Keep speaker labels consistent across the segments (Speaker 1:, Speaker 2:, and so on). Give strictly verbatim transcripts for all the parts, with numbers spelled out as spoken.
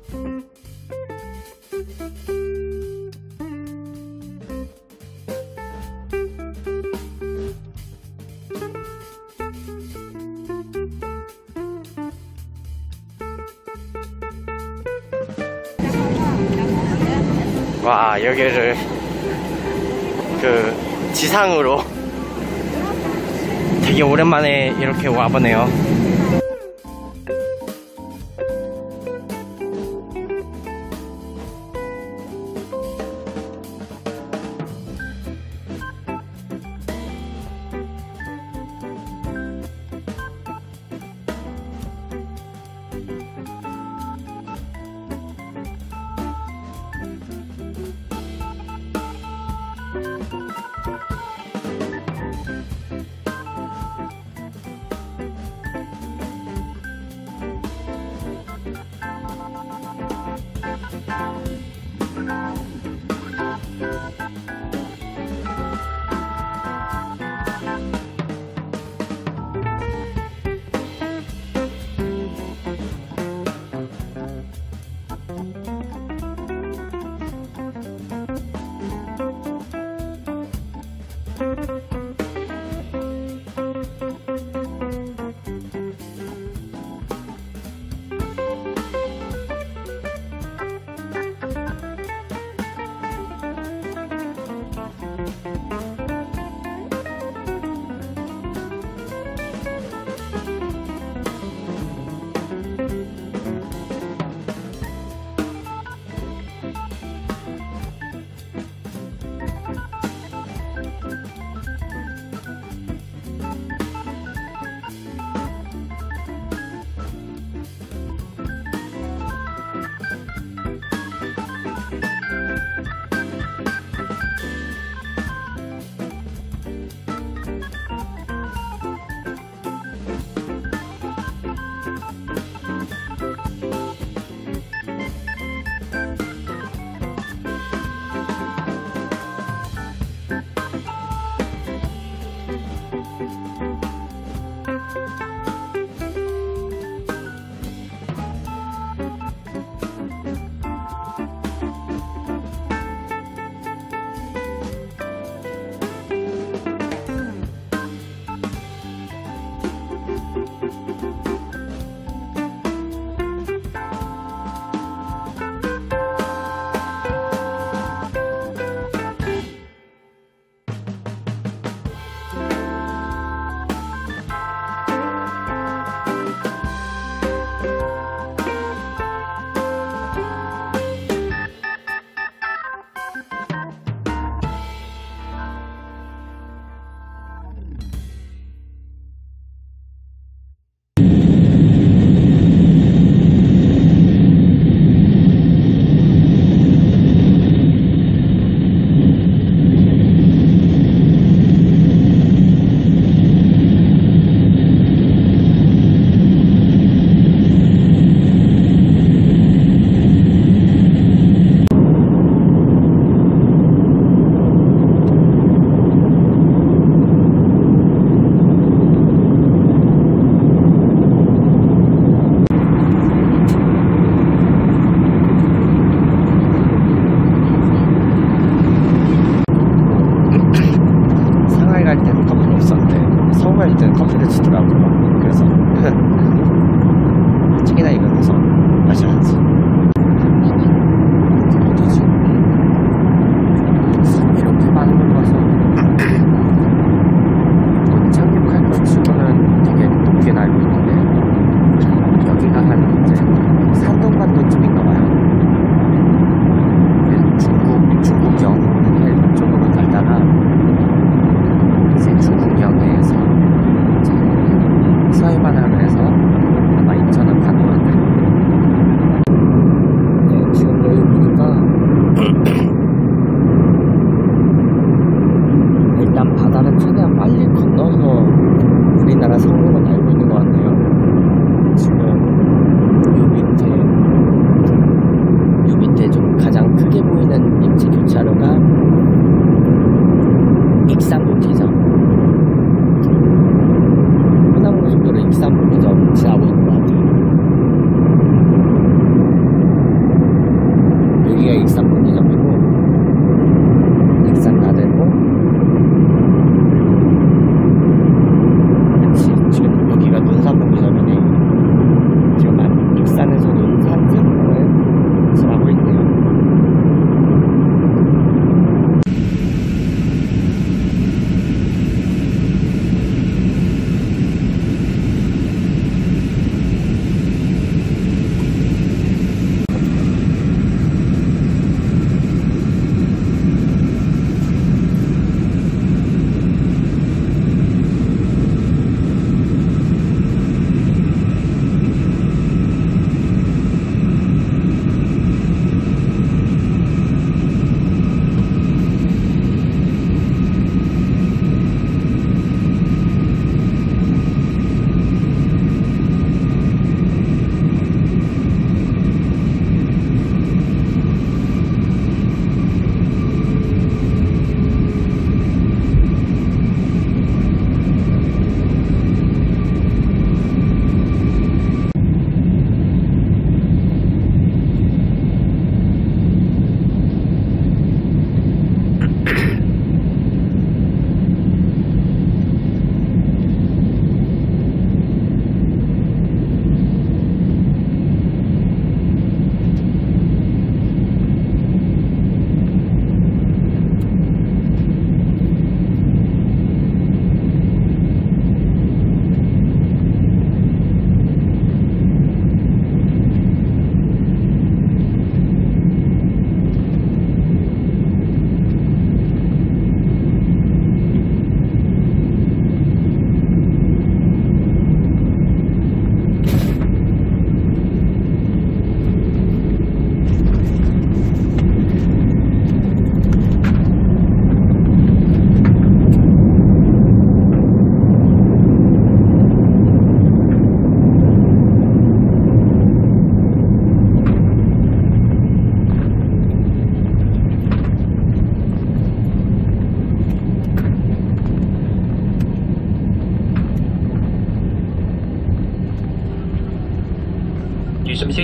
Speaker 1: 와, 여기를 그 지상으로 되게 오랜만에 이렇게 와보네요.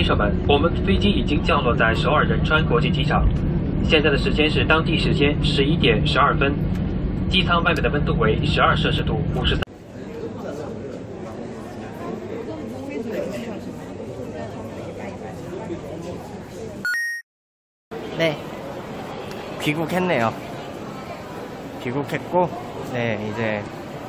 Speaker 2: 生们，我们飞机已经降落在首尔仁川国际机场，现在的时间是当地时间十一点十二分，机舱外面的温度为十二摄氏度，五十三。
Speaker 1: 네, 귀국했네요. 귀국했고, 네, 이제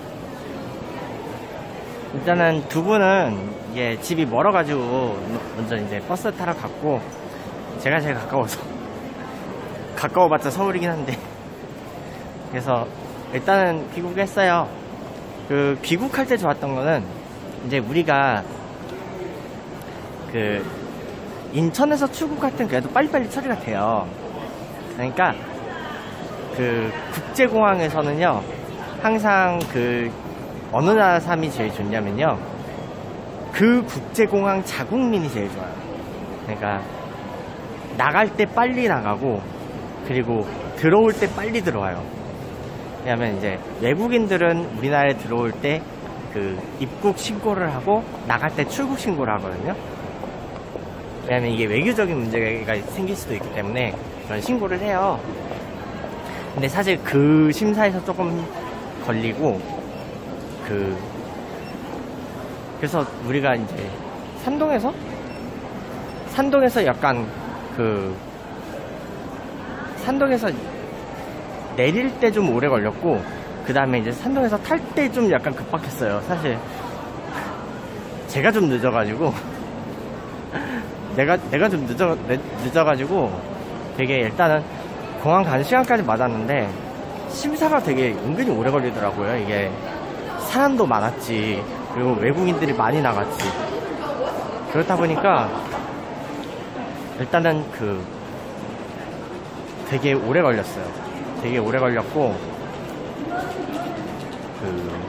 Speaker 1: 일단은 두 분은 이게 집이 멀어가지고 먼저 이제 버스 타러 갔고, 제가 제일 가까워서 가까워봤자 서울이긴 한데, 그래서 일단은 귀국했어요. 그 귀국할 때 좋았던 거는 이제 우리가 그 인천에서 출국할 땐 그래도 빨리빨리 처리가 돼요. 그러니까 그 국제공항에서는요, 항상 그 어느 나라 삶이 제일 좋냐면요, 그 국제공항 자국민이 제일 좋아요. 그러니까 나갈 때 빨리 나가고, 그리고 들어올 때 빨리 들어와요. 왜냐면 이제 외국인들은 우리나라에 들어올 때 그 입국 신고를 하고 나갈 때 출국 신고를 하거든요. 왜냐면 이게 외교적인 문제가 생길 수도 있기 때문에 그런 신고를 해요. 근데 사실 그 심사에서 조금 걸리고, 그 그래서 우리가 이제 산동에서 산동에서 약간 그 산동에서 내릴 때 좀 오래 걸렸고, 그 다음에 이제 산동에서 탈 때 좀 약간 급박했어요. 사실 제가 좀 늦어가지고 내가 내가 좀 늦어 늦어가지고 되게 일단은 공항 가는 시간까지 맞았는데 심사가 되게 은근히 오래 걸리더라고요. 이게 사람도 많았지, 그리고 외국인들이 많이 나갔지. 그렇다 보니까 일단은 그 되게 오래 걸렸어요. 되게 오래 걸렸고, 그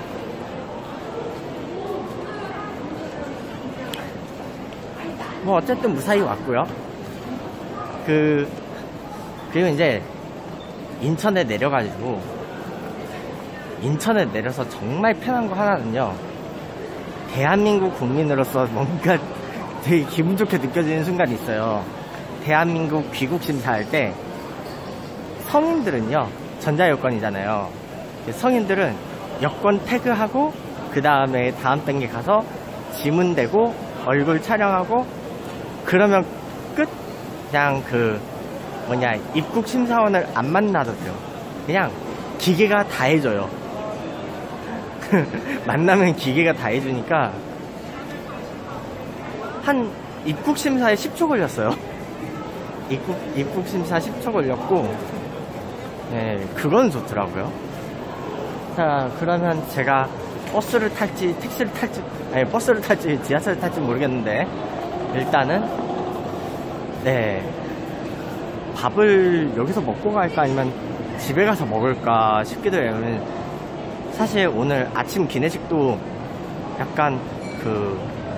Speaker 1: 뭐 어쨌든 무사히 왔고요. 그 그리고 이제 인천에 내려가지고, 인천에 내려서 정말 편한 거 하나는요, 대한민국 국민으로서 뭔가 되게 기분 좋게 느껴지는 순간이 있어요. 대한민국 귀국 심사할 때 성인들은요, 전자여권이잖아요. 성인들은 여권 태그하고 그 다음에 다음 단계 가서 지문 대고 얼굴 촬영하고 그러면 끝. 그냥 그 뭐냐, 입국 심사원을 안 만나도 돼요. 그냥 기계가 다 해줘요. 만나면 기계가 다 해주니까 한 입국 심사에 십 초 걸렸어요. 입국 입국 심사 십 초 걸렸고, 네, 그건 좋더라고요. 자, 그러면 제가 버스를 탈지 택시를 탈지, 아니 버스를 탈지 지하철을 탈지 모르겠는데, 일단은 네, 밥을 여기서 먹고 갈까 아니면 집에 가서 먹을까 싶기도 해요. 사실 오늘 아침 기내식도 약간 그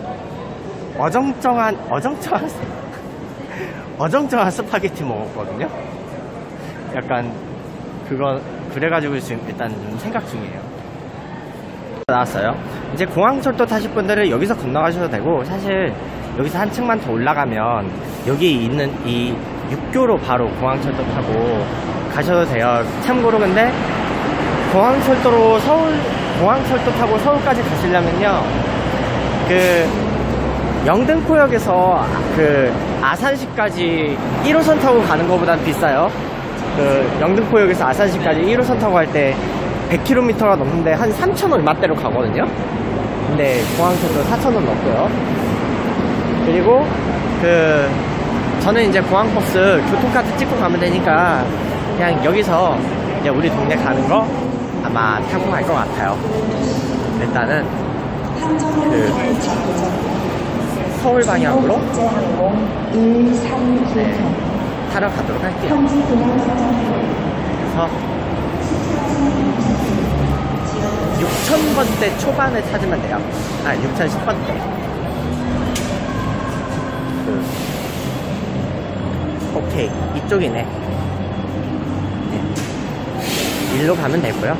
Speaker 1: 어정쩡한 어정쩡한 어정쩡한 스파게티 먹었거든요. 약간 그거 그래가지고 지금 일단 좀 생각 중이에요. 나왔어요. 이제 공항철도 타실 분들은 여기서 건너가셔도 되고, 사실 여기서 한층만 더 올라가면 여기 있는 이 육교로 바로 공항철도 타고 가셔도 돼요. 참고로 근데 공항철도로 서울 공항철도 타고 서울까지 가시려면요, 그 영등포역에서 그 아산시까지 일 호선 타고 가는 것보단 비싸요. 그 영등포역에서 아산시까지 일 호선 타고 갈 때 백 킬로미터가 넘는데 한 삼천 얼마대로 가거든요. 근데 공항철도 사천 원 넘고요. 그리고 그 저는 이제 공항버스 교통카드 찍고 가면 되니까 그냥 여기서 이제 우리 동네 가는 거 아마 타고 갈 것 같아요. 일단은 그 서울 방향으로 네, 타러 가도록 할게요. 그래서 육천 번대 초반에 찾으면 돼요. 아, 육천십 번대. 그, 오케이, 이쪽이네. 네. 일로 가면 되고요.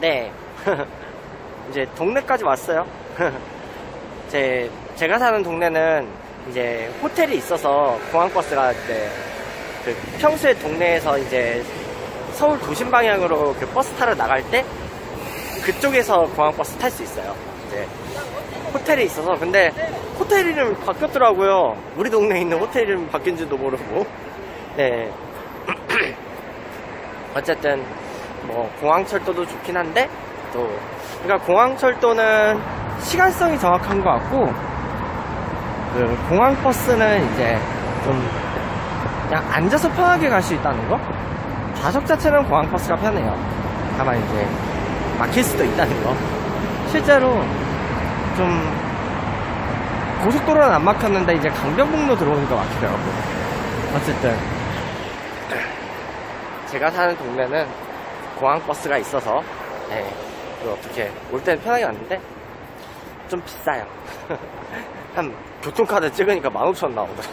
Speaker 1: 네. 이제 동네까지 왔어요. 제, 제가 사는 동네는 이제 호텔이 있어서 공항버스가 이제 그 평소에 동네에서 이제 서울 도심 방향으로 그 버스 타러 나갈 때 그쪽에서 공항버스 탈 수 있어요. 이제 호텔이 있어서. 근데 호텔 이름 바뀌었더라고요. 우리 동네에 있는 호텔 이름 바뀐지도 모르고. 네. 어쨌든 뭐 공항철도도 좋긴 한데 또 그러니까 공항철도는 시간성이 정확한 것 같고 그 공항버스는 이제 좀 그냥 앉아서 편하게 갈 수 있다는 거. 좌석 자체는 공항버스가 편해요. 다만 이제 막힐 수도 있다는 거. 실제로 좀 고속도로는 안 막혔는데 이제 강변북로 들어오니까 막히더라고요. 어쨌든 제가 사는 동네는 공항버스가 있어서 네, 그 어떻게 올 때는 편하게 왔는데 좀 비싸요. 한 교통카드 찍으니까 만 오천 원 나오더라.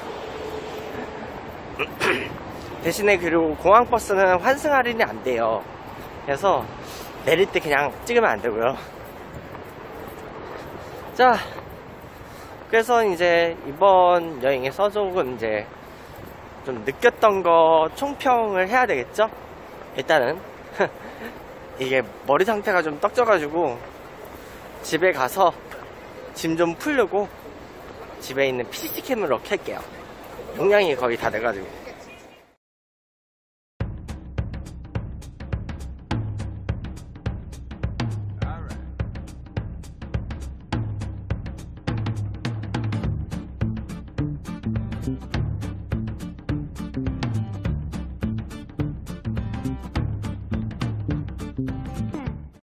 Speaker 1: 대신에 그리고 공항버스는 환승 할인이 안 돼요. 그래서 내릴 때 그냥 찍으면 안 되고요. 자, 그래서 이제 이번 여행에서 조금 이제 좀 느꼈던 거 총평을 해야 되겠죠? 일단은 이게 머리 상태가 좀 떡져가지고 집에 가서 짐 좀 풀려고 집에 있는 피씨캠으로 켤게요. 용량이 거의 다 돼가지고.
Speaker 3: Thank you.